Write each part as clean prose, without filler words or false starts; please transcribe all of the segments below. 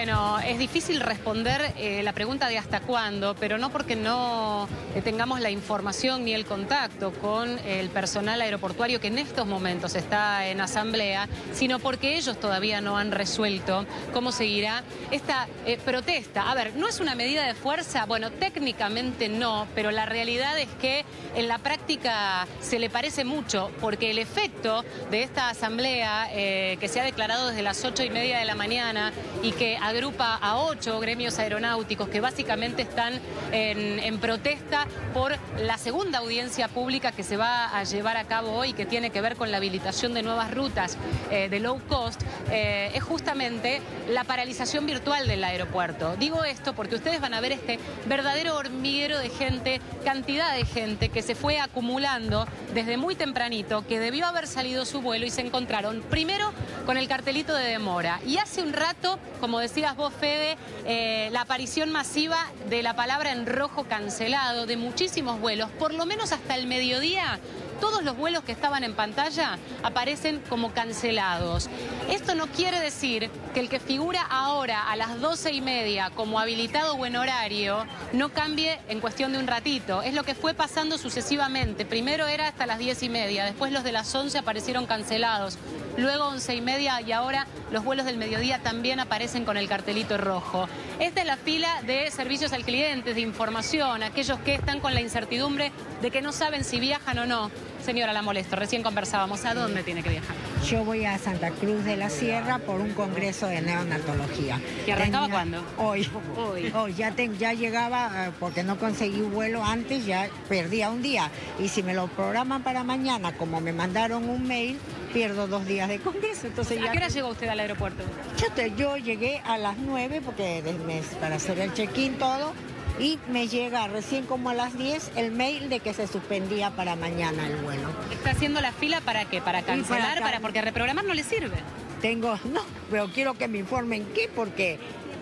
Bueno, es difícil responder la pregunta de hasta cuándo, pero no porque no tengamos la información ni el contacto con el personal aeroportuario que en estos momentos está en asamblea, sino porque ellos todavía no han resuelto cómo seguirá esta protesta. A ver, ¿no es una medida de fuerza? Bueno, técnicamente no, pero la realidad es que en la práctica se le parece mucho, porque el efecto de esta asamblea que se ha declarado desde las 8:30 de la mañana y que agrupa a 8 gremios aeronáuticos que básicamente están en protesta por la segunda audiencia pública que se va a llevar a cabo hoy, que tiene que ver con la habilitación de nuevas rutas de low cost, es justamente la paralización virtual del aeropuerto. Digo esto porque ustedes van a ver este verdadero hormiguero de gente, cantidad de gente que se fue acumulando desde muy tempranito, que debió haber salido su vuelo y se encontraron primero con el cartelito de demora. Y hace un rato, como decías vos, Fede, la aparición masiva de la palabra en rojo cancelado de muchísimos vuelos, por lo menos hasta el mediodía. Todos los vuelos que estaban en pantalla aparecen como cancelados. Esto no quiere decir que el que figura ahora a las 12:30 como habilitado o en horario no cambie en cuestión de un ratito. Es lo que fue pasando sucesivamente. Primero era hasta las 10:30, después los de las 11 aparecieron cancelados, luego 11:30 y ahora los vuelos del mediodía también aparecen con el cartelito rojo. Esta es la fila de servicios al cliente, de información, aquellos que están con la incertidumbre de que no saben si viajan o no. Señora, la molesto, recién conversábamos. ¿A dónde tiene que viajar? Yo voy a Santa Cruz de la Sierra por un congreso de neonatología. ¿Y arrancaba cuándo? Hoy. Ya llegaba, porque no conseguí un vuelo antes, ya perdía un día. Y si me lo programan para mañana, como me mandaron un mail, pierdo 2 días de congreso. Entonces, ¿a qué hora llegó usted al aeropuerto? Yo llegué a las 9 porque para hacer el check-in todo. Y me llega recién como a las 10 el mail de que se suspendía para mañana el vuelo. ¿Está haciendo la fila para qué? ¿Para cancelar? Porque reprogramar no le sirve. No, pero quiero que me informen qué, porque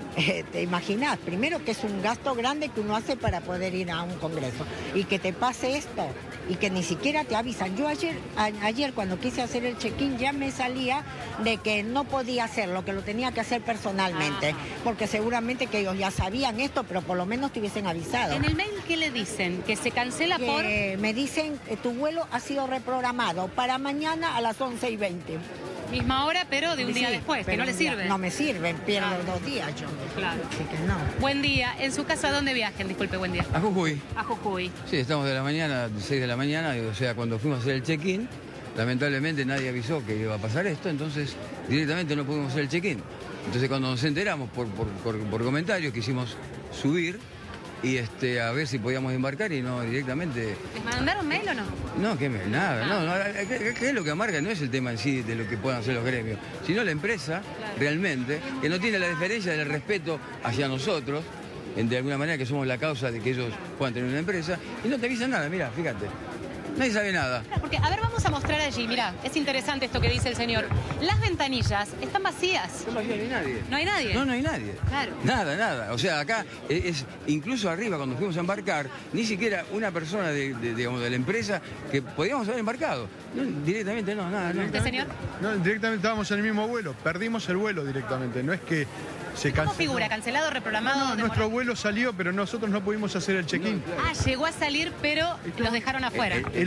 te imaginas, primero que es un gasto grande que uno hace para poder ir a un congreso y que te pase esto y que ni siquiera te avisan. Yo ayer cuando quise hacer el check-in ya me salía de que no podía hacerlo, que lo tenía que hacer personalmente, porque seguramente que ellos ya sabían esto, pero por lo menos te hubiesen avisado. ¿En el mail qué le dicen? ¿Que se cancela por...? Me dicen que tu vuelo ha sido reprogramado para mañana a las 11:20. Misma hora, pero de un día después, que no le sirve. No me sirven, pierdo 2 días yo. Claro. Así que no. Buen día. ¿En su casa dónde viajen? Disculpe, buen día. A Jujuy. A Jujuy. Sí, estamos de la mañana, 6 de la mañana, o sea, cuando fuimos a hacer el check-in, lamentablemente nadie avisó que iba a pasar esto, entonces directamente no pudimos hacer el check-in. Entonces cuando nos enteramos por comentarios quisimos subir y a ver si podíamos embarcar y no directamente... ¿Les mandaron mail o no? No, que nada, ¿qué es lo que amarga? No es el tema en sí de lo que puedan hacer los gremios, sino la empresa realmente, que no tiene la deferencia del respeto hacia nosotros, de alguna manera que somos la causa de que ellos puedan tener una empresa, y no te avisan nada, mira, fíjate. Nadie sabe nada. Porque, a ver, vamos a mostrar allí, mirá, es interesante esto que dice el señor. Las ventanillas están vacías. No hay nadie. ¿No hay nadie? No hay nadie. Claro. Nada. O sea, acá incluso arriba cuando fuimos a embarcar, ni siquiera una persona digamos, de la empresa que podíamos haber embarcado. No, directamente nada. ¿Usted, señor? No, directamente estábamos en el mismo vuelo. Perdimos el vuelo directamente. No es que se canceló. ¿Cómo figura? ¿Cancelado, reprogramado? No, nuestro vuelo salió, pero nosotros no pudimos hacer el check-in. Llegó a salir, pero los dejaron afuera. El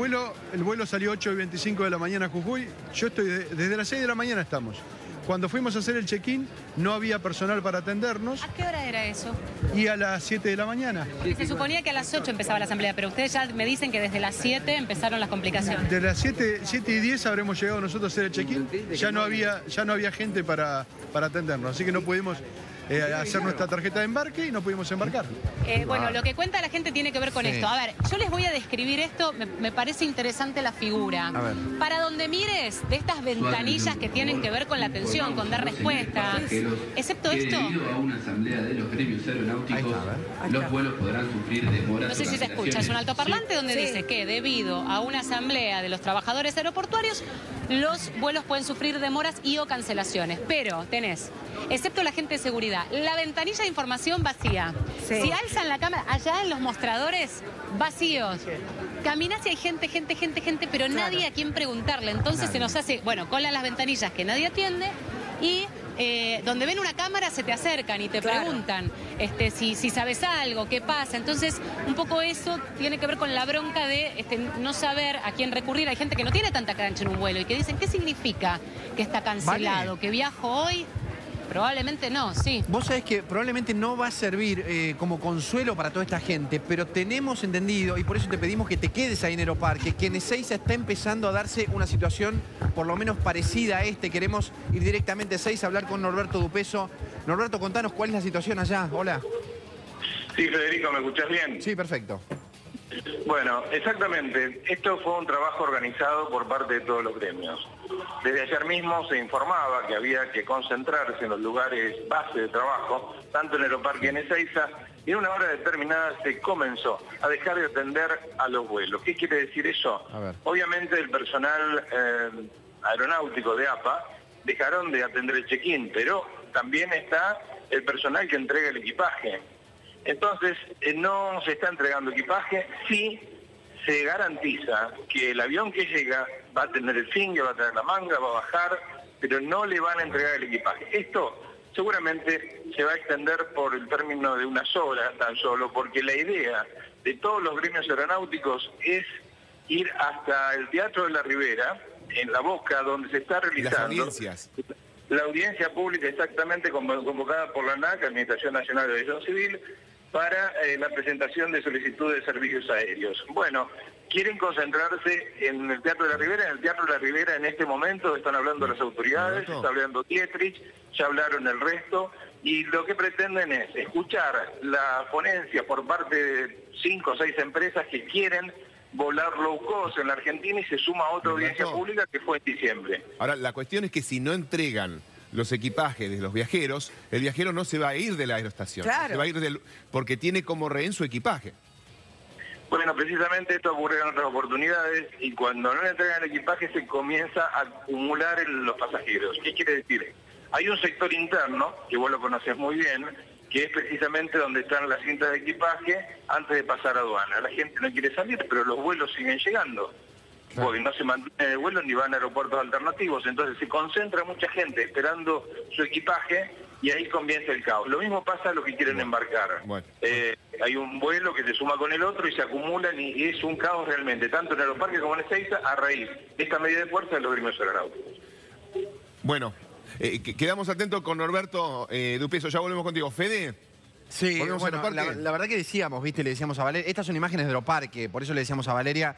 vuelo salió 8:25 de la mañana a Jujuy. Yo estoy desde las 6 de la mañana estamos. Cuando fuimos a hacer el check-in no había personal para atendernos. ¿A qué hora era eso? Y a las 7 de la mañana. Porque se suponía que a las 8 empezaba la asamblea, pero ustedes ya me dicen que desde las 7 empezaron las complicaciones. De las 7:10 habremos llegado nosotros a hacer el check-in. Ya no había gente para atendernos, así que no pudimos hacer nuestra tarjeta de embarque y no pudimos embarcar. Bueno, lo que cuenta la gente tiene que ver con esto. A ver, yo les voy a describir esto, me parece interesante la figura. Para donde mires de estas ventanillas que tienen que ver con la atención, con dar respuestas, excepto esto. Debido a una asamblea de los gremios aeronáuticos, los vuelos podrán sufrir demoras. No sé si se escucha, es un altoparlante donde dice que debido a una asamblea de los trabajadores aeroportuarios, los vuelos pueden sufrir demoras y o cancelaciones. Pero tenés, excepto la gente de seguridad, la ventanilla de información vacía. Sí. Si alzan la cámara, allá en los mostradores, vacíos. Caminás y hay gente, pero nadie a quien preguntarle. Entonces se nos hace, bueno, cola las ventanillas que nadie atiende y donde ven una cámara se te acercan y te preguntan si sabes algo, qué pasa. Entonces, un poco eso tiene que ver con la bronca de no saber a quién recurrir. Hay gente que no tiene tanta cancha en un vuelo y que dicen, ¿qué significa que está cancelado? Vale. ¿Que viajo hoy? Probablemente no, sí. Vos sabés que probablemente no va a servir como consuelo para toda esta gente, pero tenemos entendido, y por eso te pedimos que te quedes ahí en Aeroparque, que en Ezeiza está empezando a darse una situación por lo menos parecida a Queremos ir directamente a Ezeiza a hablar con Norberto Dupeso. Norberto, contanos cuál es la situación allá. Hola. Sí, Federico, ¿me escuchás bien? Sí, perfecto. Bueno, exactamente. Esto fue un trabajo organizado por parte de todos los gremios. Desde ayer mismo se informaba que había que concentrarse en los lugares base de trabajo, tanto en Aeroparque y en Ezeiza, y en una hora determinada se comenzó a dejar de atender a los vuelos. ¿Qué quiere decir eso? Obviamente el personal aeronáutico de APA dejaron de atender el check-in, pero también está el personal que entrega el equipaje. Entonces, no se está entregando equipaje, sí se garantiza que el avión que llega va a tener el finger, va a tener la manga, va a bajar, pero no le van a entregar el equipaje. Esto seguramente se va a extender por el término de unas horas tan solo, porque la idea de todos los gremios aeronáuticos es ir hasta el Teatro de la Ribera, en La Boca, donde se está realizando... Las audiencias. La audiencia pública exactamente convocada por la ANAC, Administración Nacional de Aviación Civil, para la presentación de solicitudes de servicios aéreos. Bueno, quieren concentrarse en el Teatro de la Ribera. En el Teatro de la Ribera en este momento están hablando las autoridades, está hablando Dietrich, ya hablaron el resto, y lo que pretenden es escuchar la ponencia por parte de 5 o 6 empresas que quieren volar low cost en la Argentina, y se suma otra audiencia pública que fue en diciembre. Ahora, la cuestión es que si no entregan los equipajes de los viajeros, el viajero no se va a ir de la aeroestación. Claro. Se va a ir porque tiene como rehén su equipaje. Bueno, precisamente esto ocurre en otras oportunidades, y cuando no le entregan el equipaje se comienza a acumular los pasajeros. ¿Qué quiere decir? Hay un sector interno, que vos lo conocés muy bien, que es precisamente donde están las cintas de equipaje antes de pasar a aduana. La gente no quiere salir, pero los vuelos siguen llegando. Porque no se mantiene el vuelo ni van a aeropuertos alternativos. Entonces se concentra mucha gente esperando su equipaje y ahí comienza el caos. Lo mismo pasa a los que quieren embarcar. Hay un vuelo que se suma con el otro y se acumulan, y es un caos realmente, tanto en Aeroparque como en Ezeiza, a raíz de esta medida de fuerza de los gremios aeronáuticos. Bueno, quedamos atentos con Norberto Dupeso. Ya volvemos contigo. Fede. Sí, bueno, la verdad que decíamos, ¿viste? Le decíamos a Valeria, estas son imágenes de Aeroparque, por eso le decíamos a Valeria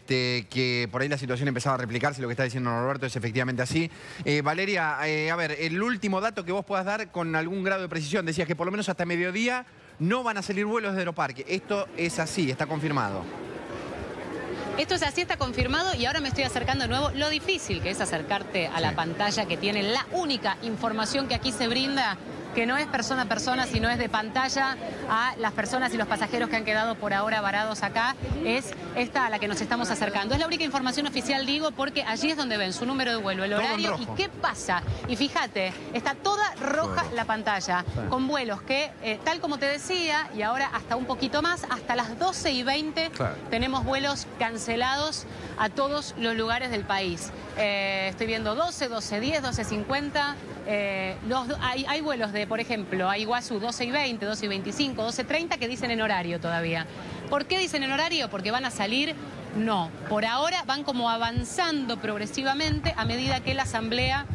que por ahí la situación empezaba a replicarse, lo que está diciendo Norberto es efectivamente así. Valeria, a ver, el último dato que vos puedas dar con algún grado de precisión, decías que por lo menos hasta mediodía no van a salir vuelos de Aeroparque. Esto es así, está confirmado. Esto es así, está confirmado, y ahora me estoy acercando de nuevo. Lo difícil que es acercarte a la pantalla que tiene la única información que aquí se brinda, que no es persona a persona, sino es de pantalla a las personas y los pasajeros que han quedado por ahora varados acá, es esta a la que nos estamos acercando. Es la única información oficial, digo, porque allí es donde ven su número de vuelo, el horario y qué pasa. Y fíjate, está toda roja la pantalla, con vuelos que, tal como te decía, y ahora hasta un poquito más, hasta las 12:20 tenemos vuelos cancelados a todos los lugares del país. Estoy viendo 12, 12:10, 12:50. Hay vuelos de, por ejemplo, a Iguazú 12:20, 12:25, 12:30 que dicen en horario todavía. ¿Por qué dicen en horario? Porque van a salir. No, por ahora van como avanzando progresivamente a medida que la asamblea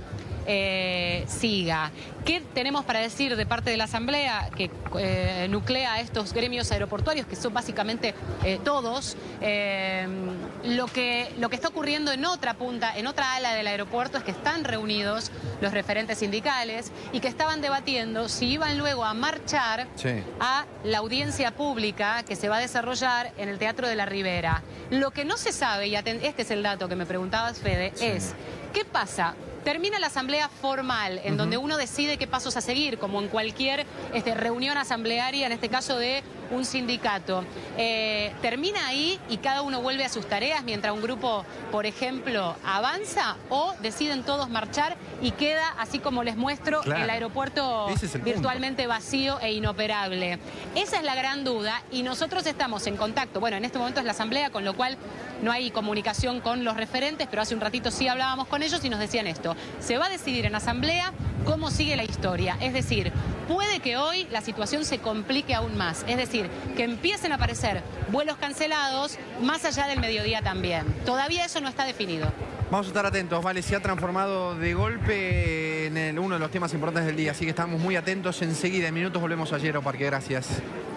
siga. ¿Qué tenemos para decir de parte de la asamblea que nuclea a estos gremios aeroportuarios, que son básicamente todos? Lo que está ocurriendo en otra punta, en otra ala del aeropuerto, es que están reunidos los referentes sindicales y que estaban debatiendo si iban luego a marchar a la audiencia pública que se va a desarrollar en el Teatro de la Ribera. Lo que no se sabe, y este es el dato que me preguntabas, Fede, es ¿qué pasa? Termina la asamblea formal, en donde uno decide qué pasos a seguir, como en cualquier reunión asamblearia, en este caso de un sindicato. ¿Termina ahí y cada uno vuelve a sus tareas mientras un grupo, por ejemplo, avanza, o deciden todos marchar y queda, así como les muestro, el aeropuerto virtualmente vacío e inoperable? Esa es la gran duda, y nosotros estamos en contacto. Bueno, en este momento es la asamblea, con lo cual no hay comunicación con los referentes, pero hace un ratito sí hablábamos con ellos y nos decían esto. Se va a decidir en asamblea cómo sigue la historia. Es decir, puede que hoy la situación se complique aún más. Es decir, que empiecen a aparecer vuelos cancelados más allá del mediodía también. Todavía eso no está definido. Vamos a estar atentos, vale, se ha transformado de golpe en uno de los temas importantes del día, así que estamos muy atentos. Enseguida, en minutos, volvemos a Aeroparque. Gracias.